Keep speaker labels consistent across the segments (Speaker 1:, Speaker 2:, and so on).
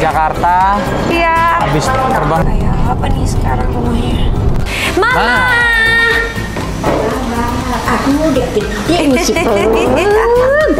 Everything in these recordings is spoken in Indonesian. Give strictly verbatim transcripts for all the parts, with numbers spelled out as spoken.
Speaker 1: Jakarta.
Speaker 2: Iya.
Speaker 1: Habis terbang.
Speaker 2: Kayak apa nih sekarang rumahnya? Mama.
Speaker 1: Ma.
Speaker 3: Aku udah gede nih si peluk.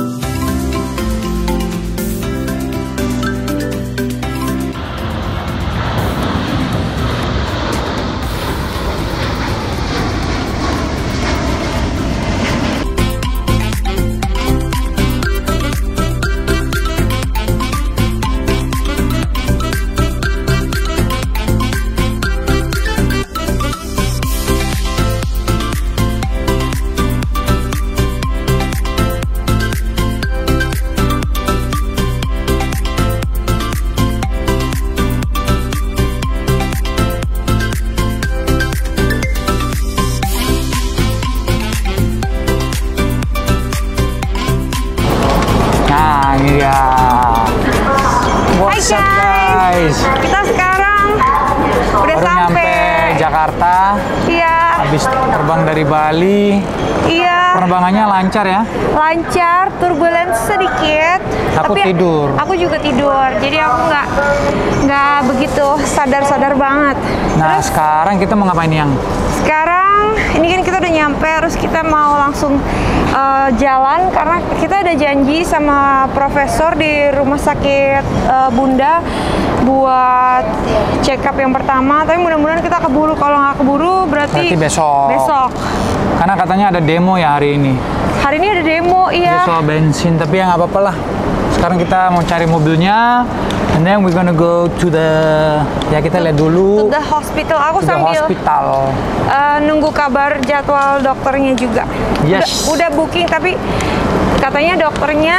Speaker 1: Iya. What's
Speaker 2: Hai
Speaker 1: up guys?
Speaker 2: Kita sekarang udah
Speaker 1: Baru
Speaker 2: sampai
Speaker 1: nyampe Jakarta.
Speaker 2: Iya.
Speaker 1: Habis terbang dari Bali.
Speaker 2: Iya.
Speaker 1: Penerbangannya lancar ya?
Speaker 2: Lancar, turbulence sedikit.
Speaker 1: Aku
Speaker 2: tapi
Speaker 1: tidur.
Speaker 2: Aku juga tidur. Jadi aku nggak nggak begitu sadar-sadar banget.
Speaker 1: Nah
Speaker 2: Terus
Speaker 1: sekarang kita mau ngapain yang?
Speaker 2: sekarang ini kan kita udah nyampe, terus kita mau langsung uh, jalan karena kita ada janji sama profesor di rumah sakit uh, Bunda buat check up yang pertama. Tapi mudah-mudahan kita keburu. Kalau nggak keburu berarti,
Speaker 1: Berarti besok.
Speaker 2: Besok.
Speaker 1: Karena katanya ada demo ya hari ini.
Speaker 2: Hari ini ada demo, iya.
Speaker 1: Dia soal bensin, tapi ya nggak apa-apa lah. Sekarang kita mau cari mobilnya, and then we're gonna go to the, ya kita lihat dulu.
Speaker 2: To the hospital. Aku
Speaker 1: to the
Speaker 2: sambil
Speaker 1: hospital.
Speaker 2: uh, nunggu kabar jadwal dokternya juga.
Speaker 1: Yes.
Speaker 2: Udah, udah booking, tapi katanya dokternya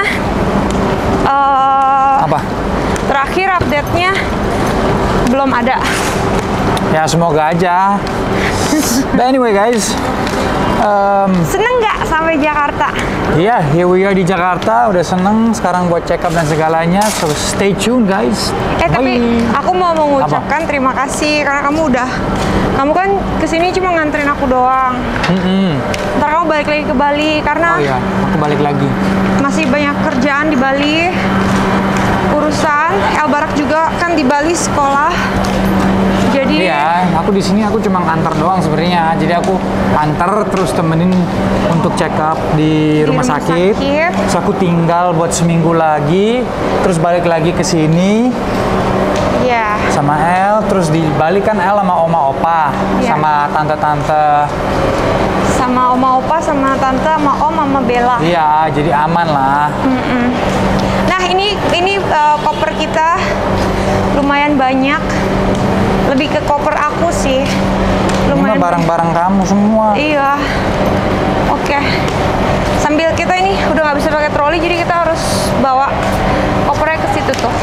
Speaker 2: uh,
Speaker 1: Apa?
Speaker 2: terakhir update-nya belum ada.
Speaker 1: Ya semoga aja. But anyway guys, um,
Speaker 2: Seneng nggak sampai Jakarta?
Speaker 1: iya, yeah, here we are di Jakarta. Udah seneng sekarang buat check up dan segalanya. So stay tuned guys.
Speaker 2: Eh tapi
Speaker 1: Bye.
Speaker 2: aku mau mengucapkan terima kasih karena kamu udah, kamu kan kesini cuma nganterin aku doang.
Speaker 1: Mm-mm.
Speaker 2: Ntar kamu balik lagi ke Bali karena
Speaker 1: Oh iya, aku balik lagi.
Speaker 2: masih banyak kerjaan di Bali, urusan. El Barak juga kan di Bali sekolah. Jadi
Speaker 1: Iya, aku di sini aku cuma antar doang sebenarnya. Jadi aku antar terus temenin untuk check up di,
Speaker 2: Di
Speaker 1: rumah,
Speaker 2: rumah
Speaker 1: sakit.
Speaker 2: sakit.
Speaker 1: Terus aku tinggal buat seminggu lagi, terus balik lagi ke sini
Speaker 2: ya,
Speaker 1: sama El. Terus di Bali kan El sama oma opa,
Speaker 2: Iya.
Speaker 1: sama tante-tante.
Speaker 2: sama oma opa, sama tante, sama om, sama Bella.
Speaker 1: Iya, jadi aman lah.
Speaker 2: Mm-mm. Nah ini ini uh, koper kita lumayan banyak. Lebih ke koper aku sih.
Speaker 1: Ini mah
Speaker 2: Lumayan.
Speaker 1: barang-barang kamu semua.
Speaker 2: Iya. Oke. Sambil kita ini udah nggak bisa pakai troli, jadi kita harus bawa kopernya ke situ tuh.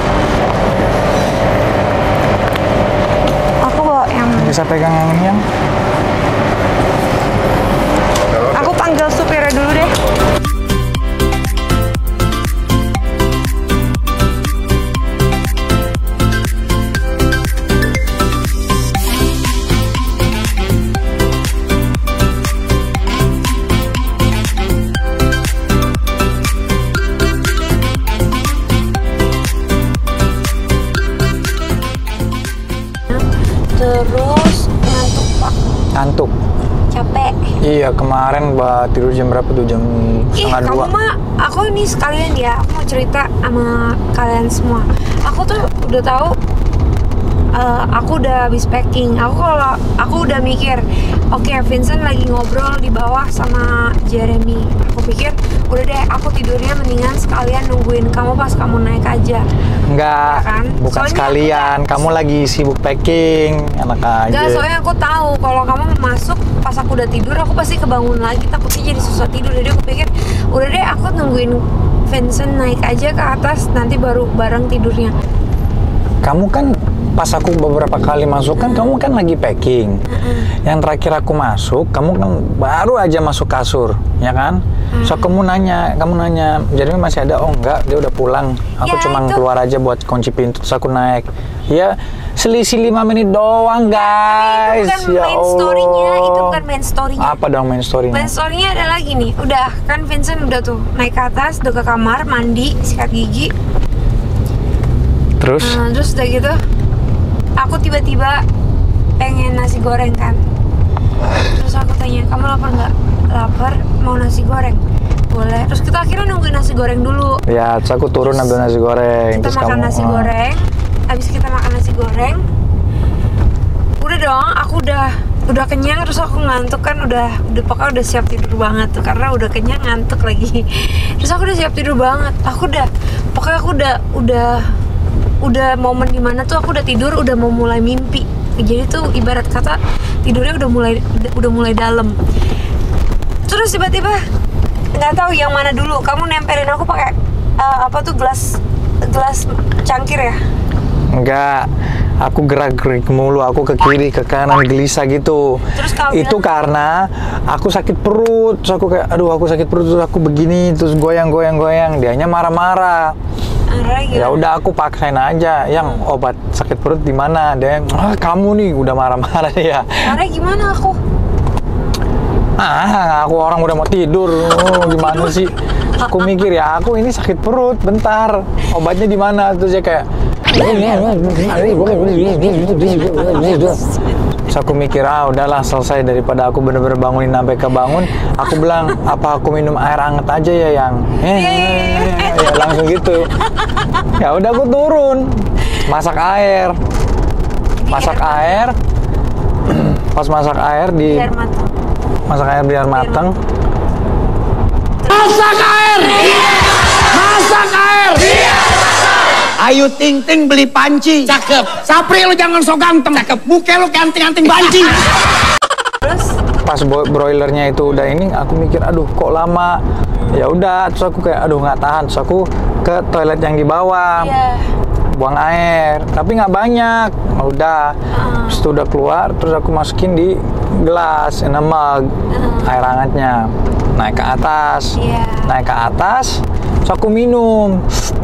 Speaker 2: Aku bawa yang
Speaker 1: Bisa pegang ini yang.
Speaker 2: Aku panggil supirnya dulu deh. Terus ngantuk pak,
Speaker 1: Ngantuk.
Speaker 2: capek.
Speaker 1: Iya, kemarin bah, tidur jam berapa tuh? Jam
Speaker 2: Ih,
Speaker 1: setengah
Speaker 2: kamu
Speaker 1: dua.
Speaker 2: mah, aku ini sekalian ya, aku mau cerita sama kalian semua. Aku tuh udah tahu, uh, aku udah habis packing. Aku kalau aku udah mikir, oke okay, Vincent lagi ngobrol di bawah sama Jeremy. Aku pikir, udah deh, aku tidurnya mendingan sekalian nungguin kamu pas kamu naik aja.
Speaker 1: Enggak,
Speaker 2: Ya kan?
Speaker 1: bukan
Speaker 2: Soalnya
Speaker 1: sekalian.
Speaker 2: aku-
Speaker 1: Kamu lagi sibuk packing, enak aja.
Speaker 2: Enggak, soalnya aku tahu kalau kamu masuk pas aku udah tidur, aku pasti kebangun lagi, takutnya jadi susah tidur. Jadi aku pikir, udah deh aku nungguin Vincent naik aja ke atas, nanti baru bareng tidurnya.
Speaker 1: Kamu kan pas aku beberapa kali masuk kan, kamu kan lagi packing. Yang terakhir aku masuk, kamu kan baru aja masuk kasur, ya kan? So kamu nanya, kamu nanya, jadi masih ada? Oh enggak, dia udah pulang. Aku
Speaker 2: Ya,
Speaker 1: cuma
Speaker 2: itu-
Speaker 1: keluar aja buat kunci pintu, terus aku naik. Ya selisih lima menit doang guys.
Speaker 2: Itu bukan
Speaker 1: Ya
Speaker 2: main story-nya, itu
Speaker 1: Allah.
Speaker 2: bukan main story-nya.
Speaker 1: Apa dong main story-nya?
Speaker 2: Main story-nya ada lagi nih. Udah, kan Vincent udah tuh naik ke atas, udah ke kamar, mandi, sikat gigi.
Speaker 1: Terus?
Speaker 2: Nah, terus udah gitu, aku tiba-tiba pengen nasi goreng kan. Terus aku tanya, kamu lapar nggak? Lapar, mau nasi goreng? Boleh. Terus kita akhirnya nungguin nasi goreng dulu.
Speaker 1: Ya, terus aku turun
Speaker 2: Terus
Speaker 1: ambil nasi goreng.
Speaker 2: Kita
Speaker 1: Terus
Speaker 2: makan
Speaker 1: kamu,
Speaker 2: nasi
Speaker 1: ah.
Speaker 2: goreng. Abis kita makan nasi goreng, udah dong, aku udah udah kenyang. Terus aku ngantuk kan, udah udah pokoknya udah siap tidur banget tuh, karena udah kenyang, ngantuk lagi. Terus aku udah siap tidur banget. Aku udah pokoknya aku udah udah udah momen dimana tuh aku udah tidur, udah mau mulai mimpi. Jadi tuh ibarat kata tidurnya udah mulai udah, udah mulai dalam. Terus tiba-tiba nggak tahu yang mana dulu, kamu nempelin aku pakai uh, apa tuh gelas gelas cangkir ya?
Speaker 1: Enggak, aku gerak-gerik mulu, aku ke kiri, ke kanan, gelisah gitu.
Speaker 2: Terus kamu
Speaker 1: itu
Speaker 2: bilang?
Speaker 1: karena aku sakit perut, terus aku kayak, aduh aku sakit perut, terus aku begini, terus goyang-goyang-goyang, dianya marah-marah. Ya udah aku paksain aja, yang obat sakit perut di mana? Dia, ah kamu nih udah marah-marah ya.
Speaker 2: Marah gimana aku?
Speaker 1: Ah, aku orang udah mau tidur, oh, gimana sih? Aku mikir ya, aku ini sakit perut, bentar, obatnya di mana? Terus dia kayak, terus aku mikir, ah udahlah selesai, daripada aku bener-bener bangunin sampai kebangun. Aku bilang, apa aku minum air hangat aja ya yang? Eh, ya langsung gitu. Ya udah aku turun, masak air, masak air, pas masak air di,
Speaker 2: Biar matang.
Speaker 1: masak air biar matang.
Speaker 3: Masak air! Masak air! Ayu Ting Ting beli panci. Cakep. Sapri lu jangan so ganteng. Cakep. Muka lu kanting-kanting banci.
Speaker 2: Terus
Speaker 1: Pas broilernya itu udah ini, aku mikir, aduh kok lama. Ya udah, terus aku kayak, aduh nggak tahan. Terus aku ke toilet yang di bawah,
Speaker 2: ya,
Speaker 1: buang air, tapi nggak banyak. Udah, terus itu udah keluar, terus aku masukin di gelas, in a mug, air hangatnya. Naik ke atas,
Speaker 2: Iya.
Speaker 1: naik ke atas, terus aku minum.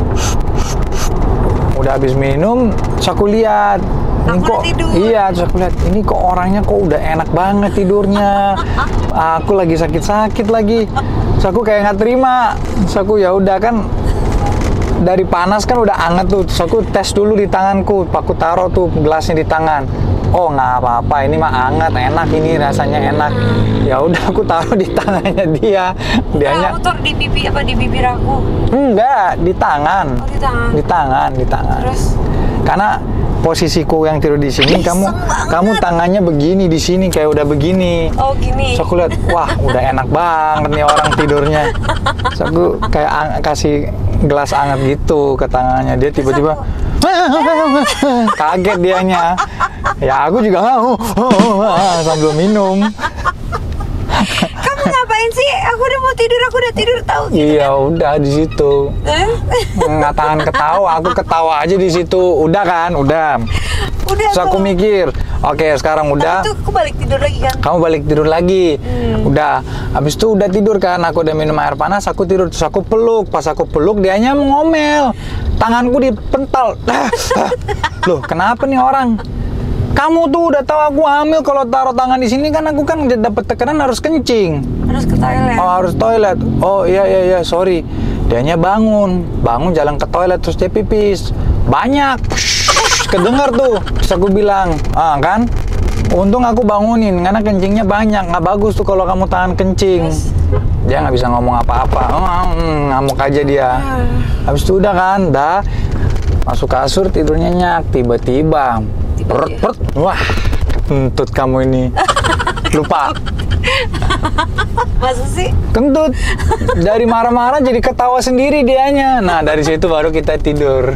Speaker 1: Udah habis minum, terus aku lihat, ini
Speaker 2: Aku
Speaker 1: kok,
Speaker 2: udah tidur.
Speaker 1: iya, terus aku lihat, ini kok orangnya kok udah enak banget tidurnya. Aku lagi sakit-sakit lagi, terus aku kayak nggak terima. Terus aku ya udah kan, dari panas kan udah anget tuh, terus aku tes dulu di tanganku, aku taruh tuh gelasnya di tangan. Oh nggak apa-apa, ini mah anget, enak ini rasanya enak. Ya udah aku taruh di tangannya dia, dianya
Speaker 2: kamu tuh di pipi apa di bibir aku?
Speaker 1: enggak di tangan,
Speaker 2: Oh, di tangan.
Speaker 1: di tangan, di tangan.
Speaker 2: Terus
Speaker 1: Karena posisiku yang tidur di sini, kamu kamu tangannya begini di sini kayak udah begini.
Speaker 2: oh gini.
Speaker 1: Terus aku lihat, wah udah enak banget nih orang tidurnya. Terus aku kayak ang- kasih gelas anget gitu ke tangannya, dia tiba-tiba kaget dianya. Ya aku juga mau sambil minum.
Speaker 2: Kamu ngapain sih? Aku udah mau tidur, aku udah tidur tahu gitu.
Speaker 1: Iya udah di situ.
Speaker 2: Eh?
Speaker 1: Nggak tahan ketawa, aku ketawa aja di situ. Udah kan, udah.
Speaker 2: Udah
Speaker 1: Terus aku
Speaker 2: tuh.
Speaker 1: mikir, oke sekarang udah.
Speaker 2: Tapi tuh aku balik tidur lagi kan.
Speaker 1: Kamu balik tidur lagi.
Speaker 2: Hmm.
Speaker 1: Udah. Habis itu udah tidur kan, aku udah minum air panas, aku tidur. Terus aku peluk. Pas aku peluk, dianya ngomel. Tanganku dipental. Ah, ah. Loh, kenapa nih orang? Kamu tuh udah tahu aku hamil, kalau taruh tangan di sini kan aku kan dapat tekanan harus kencing.
Speaker 2: Harus ke toilet.
Speaker 1: Oh, harus toilet. Oh, iya iya iya, sorry. Dianya bangun, bangun jalan ke toilet terus dia pipis. Banyak. Kedengar tuh. Terus aku bilang, "Ah, kan? Untung aku bangunin karena kencingnya banyak. Nggak bagus tuh kalau kamu tahan kencing."
Speaker 2: Terus?
Speaker 1: Dia nggak bisa ngomong apa-apa. Oh, mm, ngamuk aja dia. Habis itu udah kan, dah masuk kasur tidurnya nyak. Tiba-tiba perut perut, wah, kentut kamu ini. Lupa.
Speaker 2: Masa sih?
Speaker 1: Kentut. Dari marah-marah jadi ketawa sendiri dianya. Nah, dari situ baru kita tidur.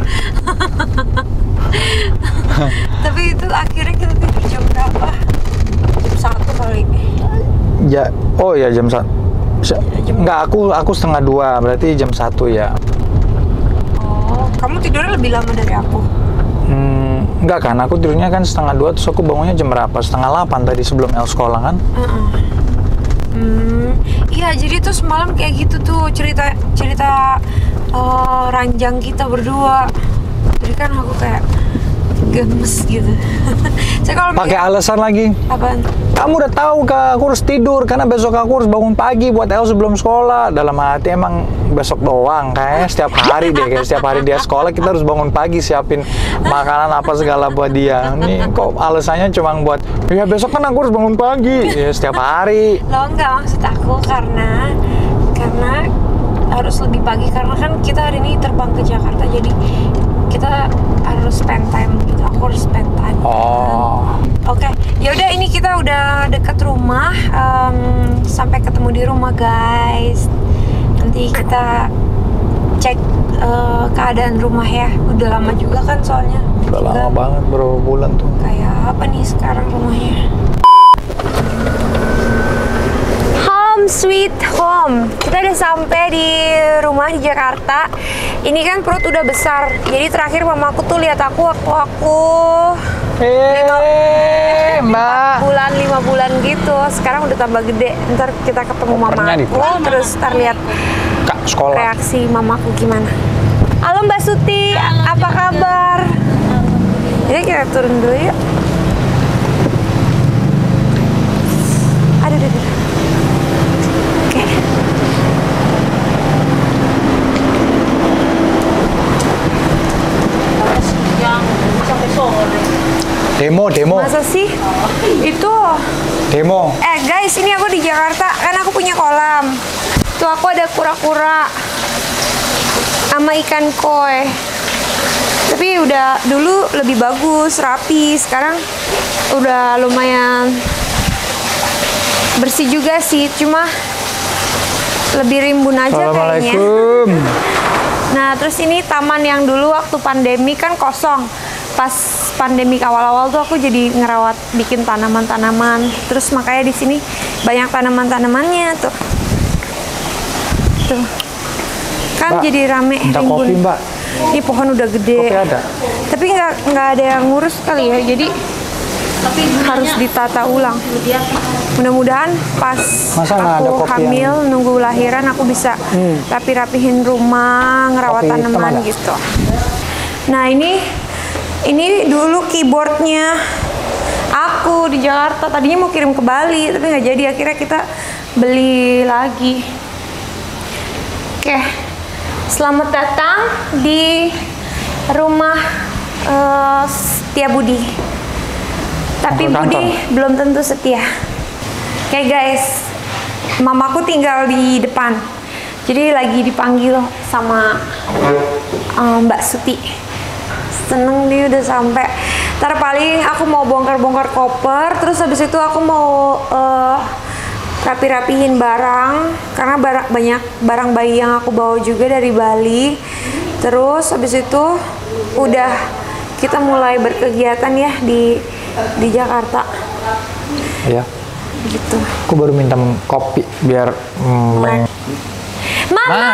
Speaker 2: Tapi itu akhirnya kita tidur jam berapa? Jam satu kali.
Speaker 1: Ya, oh ya jam satu. Enggak, aku aku setengah dua, berarti jam satu ya.
Speaker 2: Oh, kamu tidurnya lebih lama dari aku.
Speaker 1: Hmm, enggak kan, aku tidurnya kan setengah dua, terus aku bangunnya jam berapa? Setengah delapan tadi sebelum El sekolah kan?
Speaker 2: Heeh. Hmm, iya jadi tuh semalam kayak gitu tuh cerita cerita eh, ranjang kita berdua. Jadi kan aku kayak gemes gitu. Saya kalau
Speaker 1: Pakai
Speaker 2: mikir,
Speaker 1: alasan lagi.
Speaker 2: apaan?
Speaker 1: Kamu udah tahu Kak, aku harus tidur karena besok aku harus bangun pagi buat El sebelum sekolah. Dalam hati emang besok doang, kayaknya setiap hari deh, kayak setiap hari dia sekolah kita harus bangun pagi siapin makanan apa segala buat dia. Ini kok alasannya cuma buat ya besok kan aku harus bangun pagi. Ya setiap hari.
Speaker 2: Lo nggak, maksud aku karena karena harus lebih pagi karena kan kita hari ini terbang ke Jakarta, jadi kita harus spend time gitu. Aku harus spend time.
Speaker 1: Oh.
Speaker 2: Oke, okay. Ya udah ini kita udah deket rumah. Um, sampai ketemu di rumah guys. Nanti kita cek uh, keadaan rumah ya. Udah lama juga kan soalnya.
Speaker 1: Udah lama
Speaker 2: Juga
Speaker 1: banget, berapa bulan tuh.
Speaker 2: Kayak apa nih sekarang rumahnya? Home sweet home. Kita udah sampai di rumah di Jakarta. Ini kan perut udah besar. Jadi terakhir mamaku tuh lihat aku waktu aku
Speaker 1: Eh, Mbak.
Speaker 2: bulan lima bulan gitu. Sekarang udah tambah gede. Ntar kita ketemu
Speaker 1: Kopernya di
Speaker 2: mamaku,
Speaker 1: tas.
Speaker 2: terus ntar lihat
Speaker 1: Kak, sekolah.
Speaker 2: reaksi mamaku gimana. Halo Mbak Suti, apa kabar? Jadi kita turun dulu yuk. Aduh, aduh, aduh. Oke.
Speaker 1: Demo, demo.
Speaker 2: Masa sih? Itu.
Speaker 1: Demo.
Speaker 2: Eh guys, ini aku di Jakarta, kan aku punya kolam. Tuh aku ada kura-kura sama ikan koi. Tapi udah dulu lebih bagus, rapi. Sekarang udah lumayan bersih juga sih, cuma lebih rimbun aja kayaknya.
Speaker 1: Assalamualaikum.
Speaker 2: Nah, terus ini taman yang dulu waktu pandemi kan kosong. Pas pandemi awal-awal tuh aku jadi ngerawat, bikin tanaman-tanaman. Terus makanya di sini banyak tanaman-tanamannya tuh. Tuh. Kan
Speaker 1: Mbak,
Speaker 2: jadi rame,
Speaker 1: minta
Speaker 2: rimbun.
Speaker 1: kopi, Mbak.
Speaker 2: Ini pohon udah gede.
Speaker 1: Kopi ada?
Speaker 2: Tapi nggak nggak ada yang ngurus kali ya. Jadi harus ditata ulang. Mudah-mudahan pas
Speaker 1: Masa nggak ada
Speaker 2: aku
Speaker 1: kopi
Speaker 2: hamil
Speaker 1: yang-
Speaker 2: nunggu lahiran aku bisa
Speaker 1: Hmm.
Speaker 2: rapi-rapihin rumah, ngerawat
Speaker 1: Kopi hitam
Speaker 2: tanaman
Speaker 1: ada?
Speaker 2: gitu. Nah ini ini dulu keyboardnya aku di Jakarta. Tadinya mau kirim ke Bali tapi nggak jadi. Akhirnya kita beli lagi. Oke, selamat datang di rumah uh, Setia Budi. Tapi
Speaker 1: Kantor.
Speaker 2: Budi belum tentu setia. Oke guys, mamaku tinggal di depan. Jadi lagi dipanggil sama uh, Mbak Suti. Seneng nih udah sampai. Ntar paling aku mau bongkar-bongkar koper, terus habis itu aku mau uh, rapi-rapihin barang karena barang, banyak barang bayi yang aku bawa juga dari Bali. Terus habis itu udah kita mulai berkegiatan ya di di Jakarta.
Speaker 1: Iya.
Speaker 2: Gitu.
Speaker 1: Aku baru minta kopi biar mm, meng-
Speaker 2: Mama.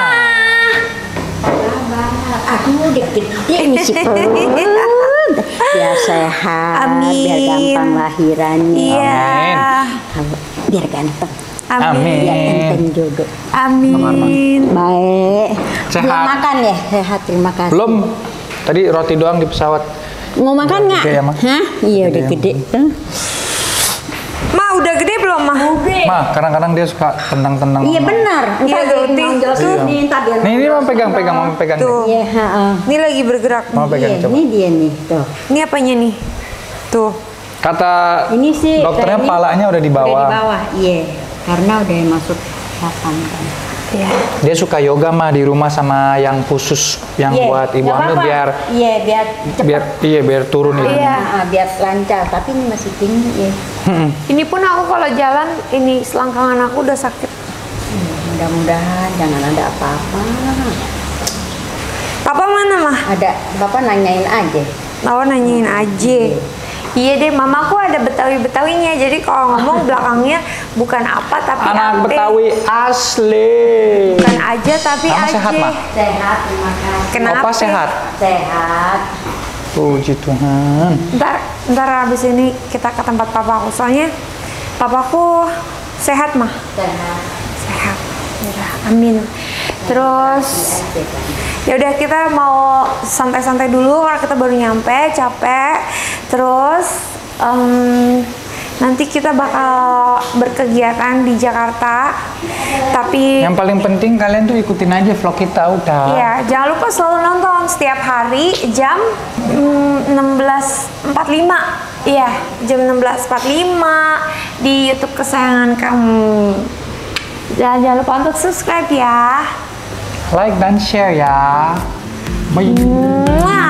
Speaker 4: Aduh, gede nih si perut. Biar sehat,
Speaker 2: Amin.
Speaker 4: biar gampang lahirannya.
Speaker 2: Iya.
Speaker 4: Biar ganteng,
Speaker 1: Amin.
Speaker 4: biar ganteng jodoh.
Speaker 2: Amin.
Speaker 4: Baik.
Speaker 1: Sehat.
Speaker 4: Belum makan ya? Sehat, terima kasih.
Speaker 1: Belum. Tadi roti doang di pesawat.
Speaker 4: Mau makan
Speaker 1: Udah
Speaker 4: nggak?
Speaker 1: gede ya, Ma?
Speaker 4: Hah? Iya, udah
Speaker 1: Gede
Speaker 4: gede.
Speaker 1: ya,
Speaker 4: Tuh.
Speaker 2: Ma udah gede belum Ma?
Speaker 1: Ma, kadang-kadang dia suka tendang-tendang.
Speaker 4: Iya
Speaker 1: Mama.
Speaker 4: benar.
Speaker 2: Iya,
Speaker 4: Ntar dia
Speaker 2: tuh,
Speaker 4: nonjol
Speaker 2: tuh.
Speaker 4: sini, ntar dia
Speaker 1: Nih, ini
Speaker 4: nonjol
Speaker 1: mau pegang-pegang,
Speaker 4: sana.
Speaker 1: mau pegang.
Speaker 2: Tuh.
Speaker 4: Iya, heeh.
Speaker 2: Ini lagi bergerak.
Speaker 1: Mau pegang
Speaker 4: Iya,
Speaker 1: coba.
Speaker 4: ini dia nih, tuh.
Speaker 2: Ini apanya nih? Tuh.
Speaker 1: Kata
Speaker 4: Ini sih
Speaker 1: dokternya
Speaker 4: kayaknya
Speaker 1: palanya udah di
Speaker 4: Udah
Speaker 1: bawah.
Speaker 4: di bawah, iya. Karena udah masuk delapan kan.
Speaker 2: Iya.
Speaker 1: Dia suka yoga mah di rumah sama yang khusus yang
Speaker 4: Iya,
Speaker 1: buat ibu
Speaker 4: nggak
Speaker 1: hamil
Speaker 4: apa-apa.
Speaker 1: biar
Speaker 4: Iya, biar cepat.
Speaker 1: biar iya biar turun itu.
Speaker 2: Iya.
Speaker 4: Nah, biar lancar, tapi ini masih tinggi ya.
Speaker 2: Ini pun aku kalau jalan ini selangkangan aku udah sakit.
Speaker 4: Hmm, mudah-mudahan jangan ada apa-apa.
Speaker 2: Papa mana mah?
Speaker 4: Ada, Bapak nanyain aja.
Speaker 2: Lawa nanyain aja. Iya deh, mamaku ada Betawi-Betawinya. Jadi kalau ngomong belakangnya bukan apa tapi
Speaker 1: Anak
Speaker 2: ate.
Speaker 1: Betawi asli.
Speaker 2: Bukan aja tapi
Speaker 1: Kamu
Speaker 2: aja.
Speaker 1: sehat, Ma?
Speaker 4: Sehat, terima kasih.
Speaker 2: Kenapa?
Speaker 1: Opa sehat.
Speaker 4: Sehat.
Speaker 1: Puji Tuhan.
Speaker 2: Ntar, ntar abis ini kita ke tempat papaku. Soalnya papaku sehat mah.
Speaker 4: Sehat.
Speaker 2: Sehat. Ya, amin. Terus ya udah kita mau santai-santai dulu karena kita baru nyampe, capek. Terus um, nanti kita bakal berkegiatan di Jakarta. Tapi
Speaker 1: yang paling penting kalian tuh ikutin aja vlog kita udah.
Speaker 2: iya, jangan lupa selalu nonton setiap hari jam mm, enam belas empat puluh lima. Iya, jam enam belas empat puluh lima di YouTube kesayangan kamu. Dan jangan lupa untuk subscribe ya.
Speaker 1: Like dan share ya. Bye.
Speaker 2: Mwah.